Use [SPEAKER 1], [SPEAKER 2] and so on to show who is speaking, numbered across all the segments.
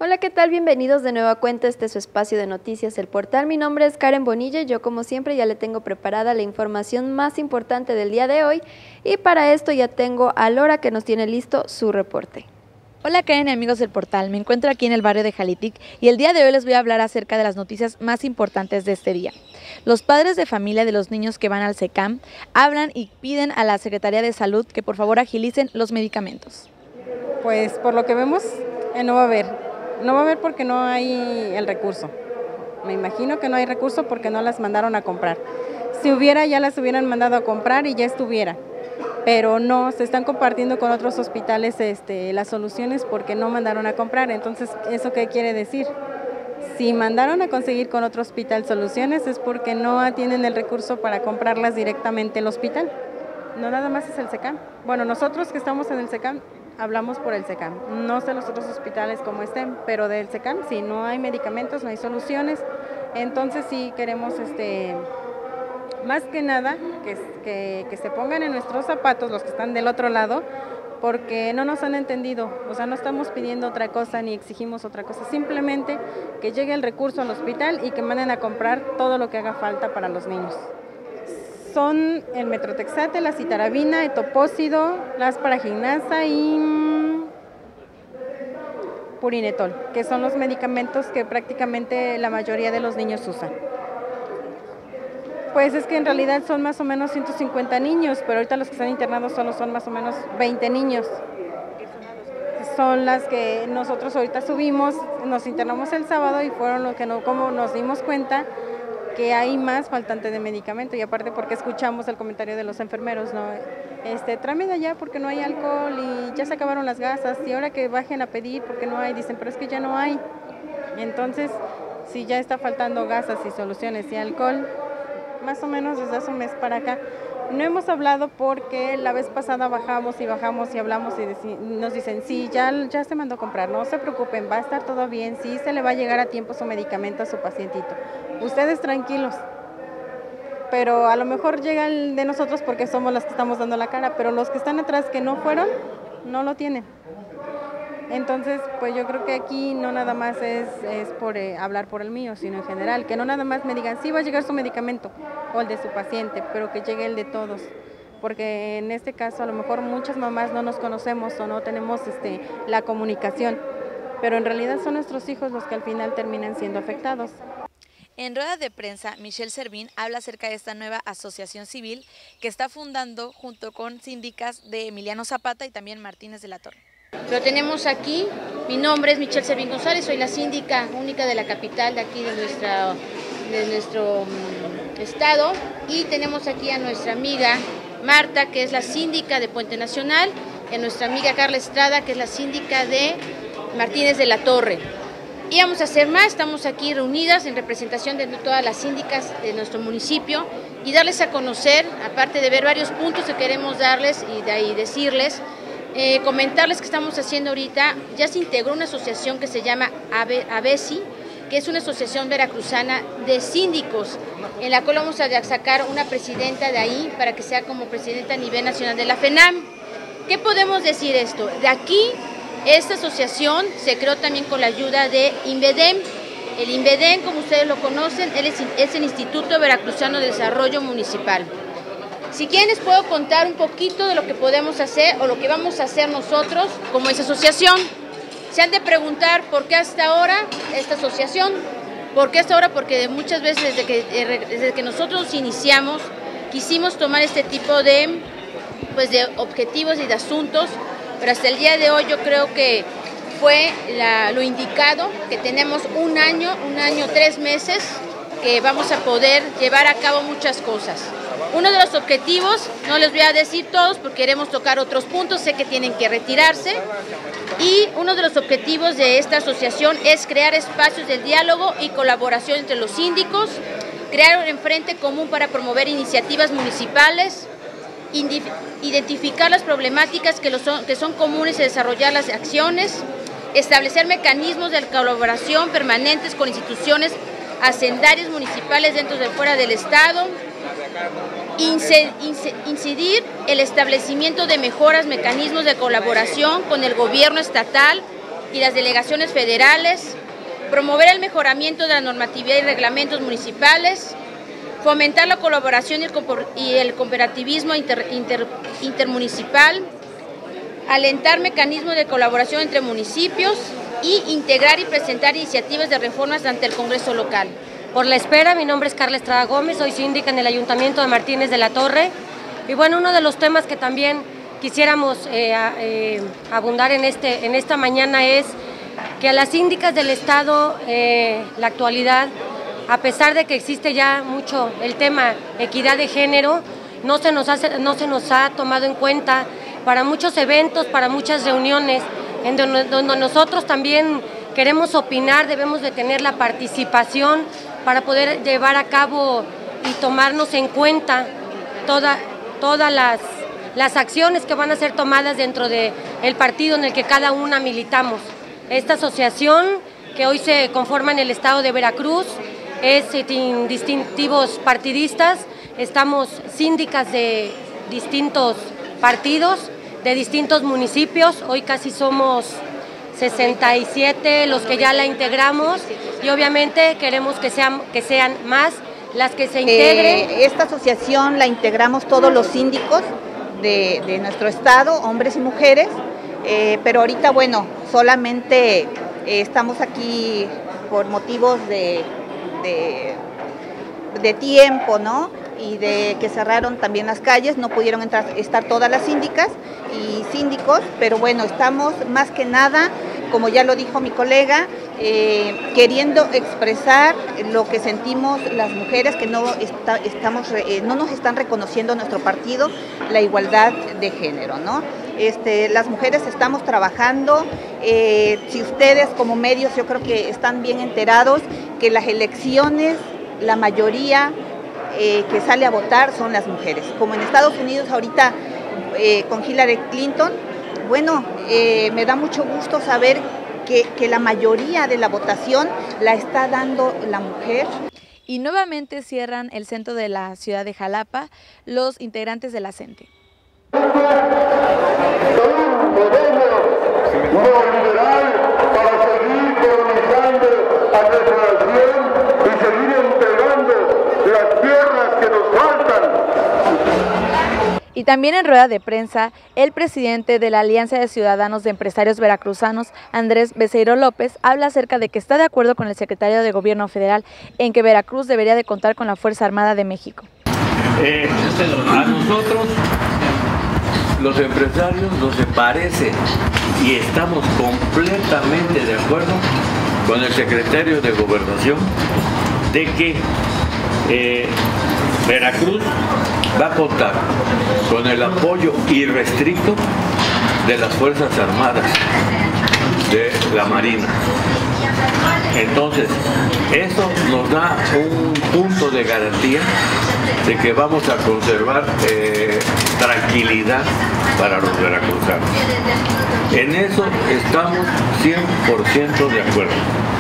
[SPEAKER 1] Hola, ¿qué tal? Bienvenidos de nueva cuenta. Este es su espacio de noticias, El Portal. Mi nombre es Karen Bonilla y yo, como siempre, ya le tengo preparada la información más importante del día de hoy. Y para esto ya tengo a Lora, que nos tiene listo su reporte.
[SPEAKER 2] Hola Karen y amigos del Portal, me encuentro aquí en el barrio de Jalitic y el día de hoy les voy a hablar acerca de las noticias más importantes de este día. Los padres de familia de los niños que van al SECAM hablan y piden a la Secretaría de Salud que por favor agilicen los medicamentos.
[SPEAKER 3] Pues por lo que vemos, no va a haber porque no hay el recurso. Me imagino que no hay recurso porque no las mandaron a comprar. Si hubiera, ya las hubieran mandado a comprar y ya estuviera. Pero no, se están compartiendo con otros hospitales las soluciones porque no mandaron a comprar. Entonces, ¿eso qué quiere decir? Si mandaron a conseguir con otro hospital soluciones es porque no tienen el recurso para comprarlas directamente el hospital. No nada más es el SECAM. Bueno, nosotros que estamos en el SECAM, hablamos por el SECAM. No sé los otros hospitales cómo estén, pero del SECAM sí, no hay medicamentos, no hay soluciones. Entonces sí queremos más que nada que se pongan en nuestros zapatos los que están del otro lado, porque no nos han entendido, o sea, no estamos pidiendo otra cosa ni exigimos otra cosa, simplemente que llegue el recurso al hospital y que manden a comprar todo lo que haga falta para los niños. Son el Metrotexate, la citarabina, etopósido, la asparaginasa y purinetol, que son los medicamentos que prácticamente la mayoría de los niños usan. Pues es que en realidad son más o menos 150 niños, pero ahorita los que están internados solo son más o menos 20 niños. Son las que nosotros ahorita subimos, nos internamos el sábado y fueron los que como nos dimos cuenta que hay más faltante de medicamento y aparte porque escuchamos el comentario de los enfermeros, ¿no? Tráeme de allá porque no hay alcohol y ya se acabaron las gasas y ahora que bajen a pedir porque no hay, dicen, pero es que ya no hay. Entonces, si ya está faltando gasas y soluciones y alcohol, más o menos desde hace un mes para acá. No hemos hablado porque la vez pasada bajamos y hablamos y nos dicen, sí, ya se mandó a comprar, no se preocupen, va a estar todo bien, sí se le va a llegar a tiempo su medicamento a su pacientito. Ustedes tranquilos, pero a lo mejor llega el de nosotros porque somos los que estamos dando la cara, pero los que están atrás que no fueron, no lo tienen. Entonces, pues yo creo que aquí no nada más es por hablar por el mío, sino en general, que no nada más me digan, sí va a llegar su medicamento o el de su paciente, pero que llegue el de todos, porque en este caso a lo mejor muchas mamás no nos conocemos o no tenemos la comunicación, pero en realidad son nuestros hijos los que al final terminan siendo afectados.
[SPEAKER 2] En rueda de prensa, Michelle Servín habla acerca de esta nueva asociación civil que está fundando junto con síndicas de Emiliano Zapata y también Martínez de la Torre.
[SPEAKER 4] Lo tenemos aquí, mi nombre es Michelle Servín González, soy la síndica única de la capital de aquí de nuestro estado y tenemos aquí a nuestra amiga Marta, que es la síndica de Puente Nacional, y a nuestra amiga Carla Estrada, que es la síndica de Martínez de la Torre. Y vamos a hacer más, estamos aquí reunidas en representación de todas las síndicas de nuestro municipio y darles a conocer, aparte de ver varios puntos que queremos darles y de ahí decirles, comentarles que estamos haciendo ahorita, ya se integró una asociación que se llama ABESI, que es una asociación veracruzana de síndicos, en la cual vamos a sacar una presidenta de ahí para que sea como presidenta a nivel nacional de la FENAM. ¿Qué podemos decir esto? De aquí, esta asociación se creó también con la ayuda de INVEDEM. El INVEDEM, como ustedes lo conocen, es el Instituto Veracruzano de Desarrollo Municipal. Si quieren les puedo contar un poquito de lo que podemos hacer o lo que vamos a hacer nosotros como esa asociación. Se han de preguntar por qué hasta ahora esta asociación, por qué hasta ahora, porque muchas veces desde que nosotros iniciamos quisimos tomar este tipo de objetivos y de asuntos, pero hasta el día de hoy yo creo que fue lo indicado, que tenemos un año, 3 meses, que vamos a poder llevar a cabo muchas cosas. Uno de los objetivos, no les voy a decir todos porque queremos tocar otros puntos, sé que tienen que retirarse, y uno de los objetivos de esta asociación es crear espacios de diálogo y colaboración entre los síndicos, crear un frente común para promover iniciativas municipales, identificar las problemáticas que son comunes y desarrollar las acciones, establecer mecanismos de colaboración permanentes con instituciones hacendarias municipales dentro y fuera del Estado, incidir el establecimiento de mejoras, mecanismos de colaboración con el gobierno estatal y las delegaciones federales, promover el mejoramiento de la normatividad y reglamentos municipales, fomentar la colaboración y el cooperativismo intermunicipal, alentar mecanismos de colaboración entre municipios y integrar y presentar iniciativas de reformas ante el Congreso local.
[SPEAKER 5] Por la espera, mi nombre es Carla Estrada Gómez, soy síndica en el Ayuntamiento de Martínez de la Torre. Y bueno, uno de los temas que también quisiéramos abundar en esta mañana es que a las síndicas del Estado, la actualidad, a pesar de que existe ya mucho el tema equidad de género, no se nos ha tomado en cuenta para muchos eventos, para muchas reuniones, en donde nosotros también queremos opinar, debemos de tener la participación para poder llevar a cabo y tomarnos en cuenta todas las acciones que van a ser tomadas dentro del partido en el que cada una militamos. Esta asociación que hoy se conforma en el estado de Veracruz es sin distintivos partidistas, estamos síndicas de distintos partidos, de distintos municipios, hoy casi somos 67 los que ya la integramos y obviamente queremos que sean más las que se integren.
[SPEAKER 6] Esta asociación la integramos todos los síndicos de nuestro estado, hombres y mujeres, pero ahorita, bueno, solamente estamos aquí por motivos de tiempo, ¿no? Y de que cerraron también las calles, no pudieron estar todas las síndicas y síndicos, pero bueno, estamos más que nada, como ya lo dijo mi colega, queriendo expresar lo que sentimos las mujeres, que no nos están reconociendo nuestro partido la igualdad de género, ¿no? Las mujeres estamos trabajando, si ustedes como medios yo creo que están bien enterados que las elecciones, la mayoría que sale a votar son las mujeres, como en Estados Unidos ahorita con Hillary Clinton. Bueno, me da mucho gusto saber que la mayoría de la votación la está dando la mujer.
[SPEAKER 2] Y nuevamente cierran el centro de la ciudad de Jalapa los integrantes de la CENTE.
[SPEAKER 7] Neoliberal para seguir colonizando a nuestra nación y seguir entregando las tierras que nos faltan.
[SPEAKER 2] Y también en rueda de prensa, el presidente de la Alianza de Ciudadanos de Empresarios Veracruzanos, Andrés Beceiro López, habla acerca de que está de acuerdo con el secretario de Gobierno Federal en que Veracruz debería de contar con la Fuerza Armada de México.
[SPEAKER 8] A nosotros, los empresarios, nos parece y estamos completamente de acuerdo con el secretario de Gobernación de que Veracruz va a contar con el apoyo irrestricto de las Fuerzas Armadas, de la Marina. Entonces, eso nos da un punto de garantía de que vamos a conservar tranquilidad para los veracruzanos. En eso estamos 100% de acuerdo.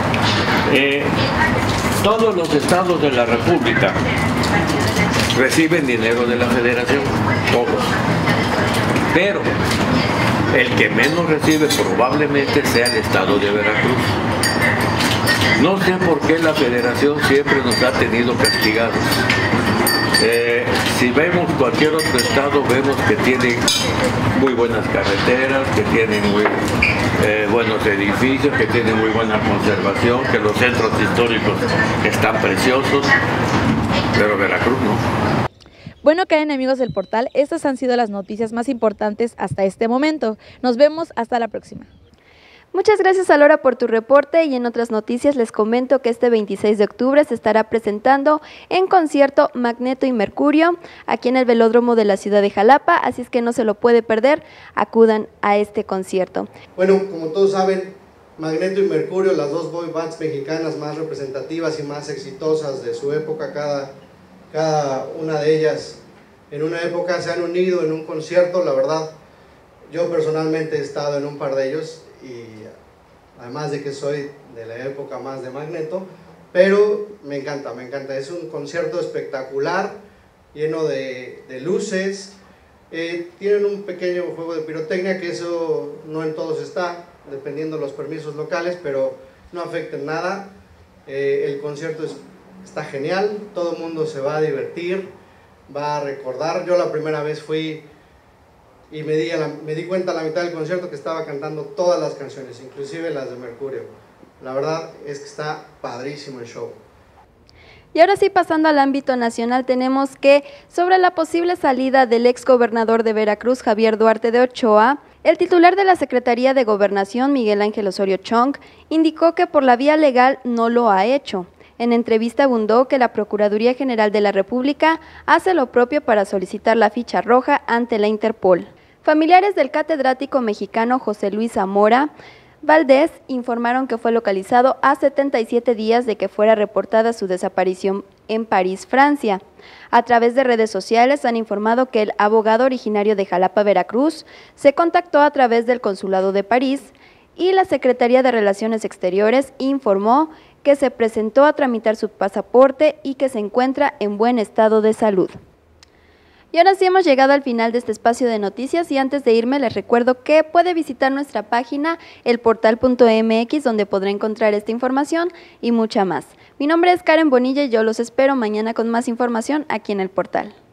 [SPEAKER 8] Todos los estados de la República reciben dinero de la Federación, todos. Pero el que menos recibe probablemente sea el estado de Veracruz. No sé por qué la Federación siempre nos ha tenido castigados. Si vemos cualquier otro estado, vemos que tiene muy buenas carreteras, que tienen muy buenos edificios, que tienen muy buena conservación, que los centros históricos están preciosos, pero Veracruz no.
[SPEAKER 2] Bueno, que amigos del portal, estas han sido las noticias más importantes hasta este momento. Nos vemos hasta la próxima.
[SPEAKER 1] Muchas gracias, Alora, por tu reporte, y en otras noticias les comento que este 26 de octubre se estará presentando en concierto Magneto y Mercurio aquí en el Velódromo de la ciudad de Jalapa, así es que no se lo puede perder, acudan a este concierto.
[SPEAKER 9] Bueno, como todos saben, Magneto y Mercurio, las dos boy bands mexicanas más representativas y más exitosas de su época, cada una de ellas en una época se han unido en un concierto. La verdad, yo personalmente he estado en un par de ellos y además de que soy de la época más de Magneto, pero me encanta, es un concierto espectacular, lleno de luces, tienen un pequeño juego de pirotecnia, que eso no en todos está, dependiendo de los permisos locales, pero no afecta en nada. El concierto está genial, todo el mundo se va a divertir, va a recordar. Yo la primera vez fui y me di cuenta a la mitad del concierto que estaba cantando todas las canciones, inclusive las de Mercurio. La verdad es que está padrísimo el show.
[SPEAKER 1] Y ahora sí, pasando al ámbito nacional, tenemos que sobre la posible salida del exgobernador de Veracruz, Javier Duarte de Ochoa, el titular de la Secretaría de Gobernación, Miguel Ángel Osorio Chong, indicó que por la vía legal no lo ha hecho. En entrevista abundó que la Procuraduría General de la República hace lo propio para solicitar la ficha roja ante la Interpol. Familiares del catedrático mexicano José Luis Zamora Valdés informaron que fue localizado a 77 días de que fuera reportada su desaparición en París, Francia. A través de redes sociales han informado que el abogado originario de Jalapa, Veracruz, se contactó a través del Consulado de París y la Secretaría de Relaciones Exteriores informó que se presentó a tramitar su pasaporte y que se encuentra en buen estado de salud. Y ahora sí hemos llegado al final de este espacio de noticias y antes de irme les recuerdo que puede visitar nuestra página elportal.mx donde podrá encontrar esta información y mucha más. Mi nombre es Karen Bonilla y yo los espero mañana con más información aquí en El Portal.